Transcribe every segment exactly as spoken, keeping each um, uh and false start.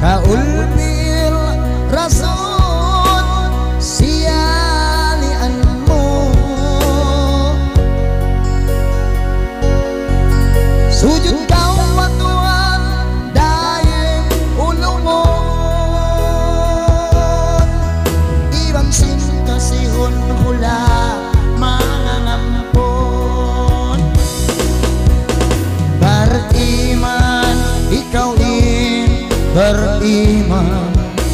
Raul bil rasul sialianmu sujud kau Tuhan daim ulungon ibang sin kasihun hula mangangampun beriman ikaw in beriman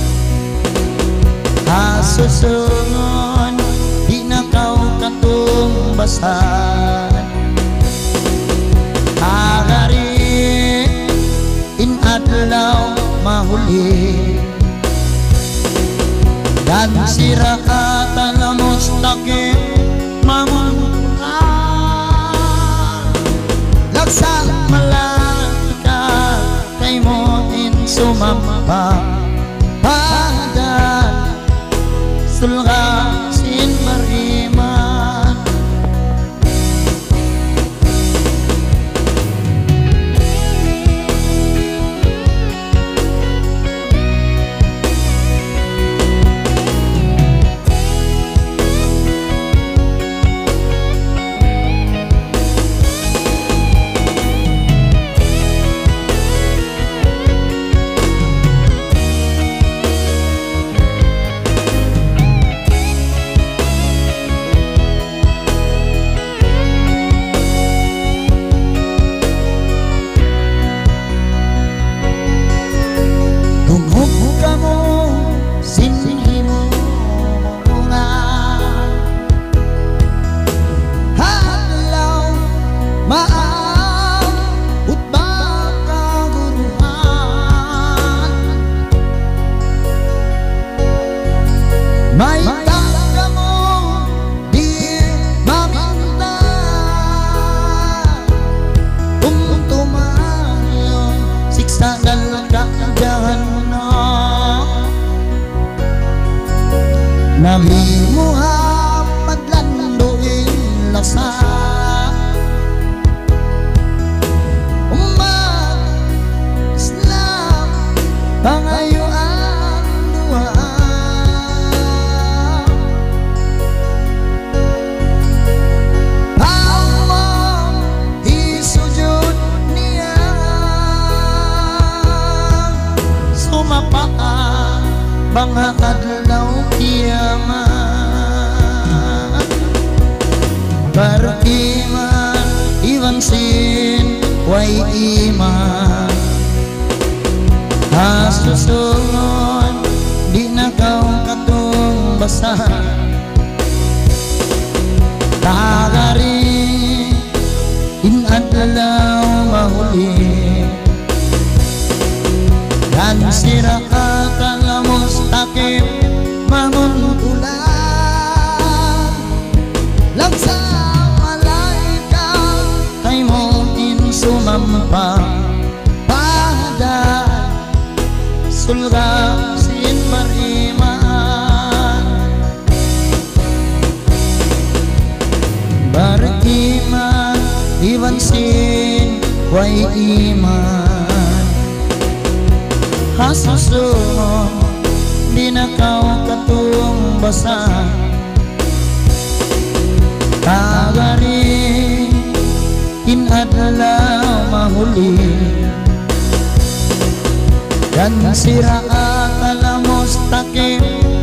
asusungon di na kau katumbasan agari in adlaw mahuli dan siratan mustaqim mamungan laksan malaikat kay mo in sumampa pada sulga sin beriman Nabi Muhammad landuin laksa umat Islam pangayuan dua Allah isujud niya sumapaan bangga adlaw kiamat beriman iwan sin way iman hasusungon di na kau katumbasan tagari in adlaw mahuli dan siratan mustaqim mamuntulan laksa malaikat kay mo in sumampa pada sulga sin beriman beriman iwan sin way iman hasusungon di na kau katumbasan tagari in adlaw mahuli dan siratan mustaqim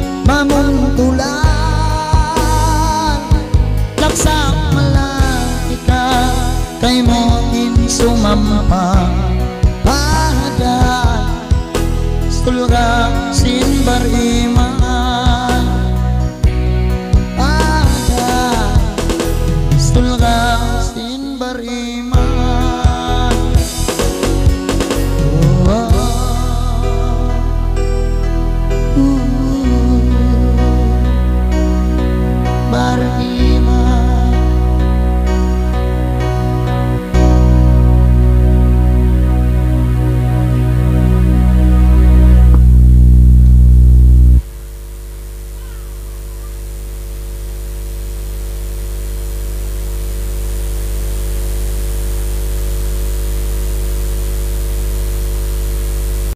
mamuntulan laksa malaikat kay mo in sumampa pada sulga sin beriman pada sulga sin beriman oh, uh, uh, beriman